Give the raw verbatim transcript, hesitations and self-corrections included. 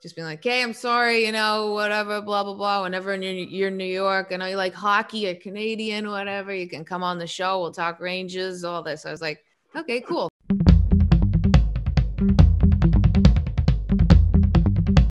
just being like, hey, I'm sorry, you know, whatever, blah, blah, blah. Whenever you're, you're in New York and you like hockey or Canadian, whatever, you can come on the show. We'll talk Rangers, all this. I was like, okay, cool.